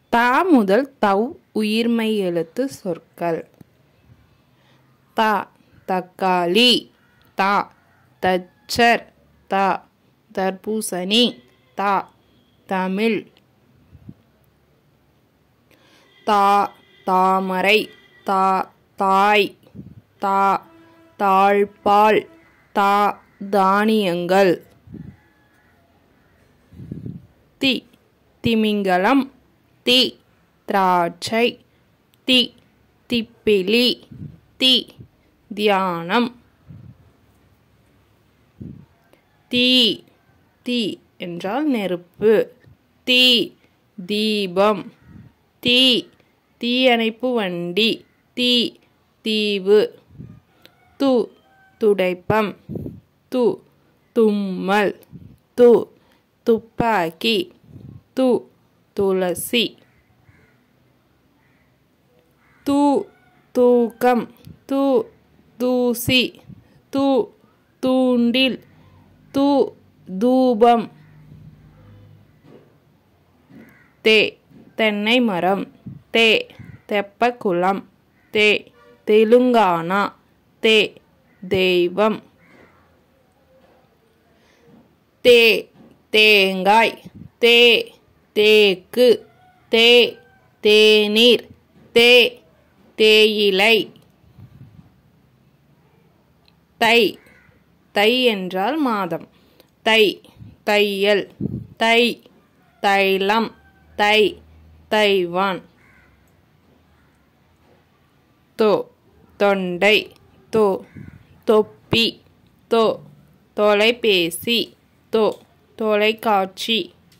தா முதல் தவ் உயிர்மெய் எழுத்து சொற்கள். தா தக்காளி, தா தச்சர், தா தர்பூசணி, தா தமிழ். தா தாமரை, தா தாய், தா தாழ்பால், தா தானியங்கள். தி திமிங்கலம், தி திராட்சை, தி திப்பிலி, தி தியானம். தீ தீ என்றால் நெருப்பு. தீ தீபம், தீ தீயணைப்பு வண்டி, தீ தீவு. து துடைப்பம், து தும்மல், து துப்பாக்கி, து துளசி. து தூக்கம், து தூசி, து தூண்டில், து தூபம். தே தென்னை மரம், தே தெப்பக்குளம், தே தெலுங்கானா, தே தெய்வம். தே தேங்காய், தே தேக்கு, தே தேநீர், தே தேயிலை. தை தை என்றால் மாதம். தை தையல், தை தைலம், தை தைவான். தோ தொண்டை, தோ தொப்பி, தோ தொலைபேசி, தோ தொலைக்காட்சி.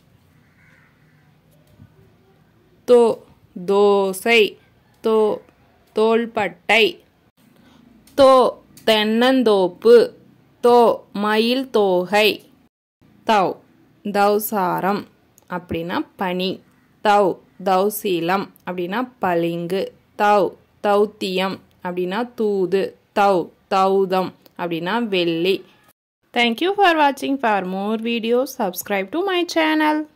தோ தோசை, தோ தோள்பட்டை. தோ தென்னந்தோப்பு, தோ மயில் தோகை. தவ் தவ்சாரம் அப்படின்னா பனி. தவ் தவ்சீலம் அப்படின்னா பளிங்கு. தவ் தௌத்தியம் அப்படின்னா தூது. தவ் தௌதம் அப்படின்னா வெள்ளி. Thank you for watching. For more videos, subscribe to my channel.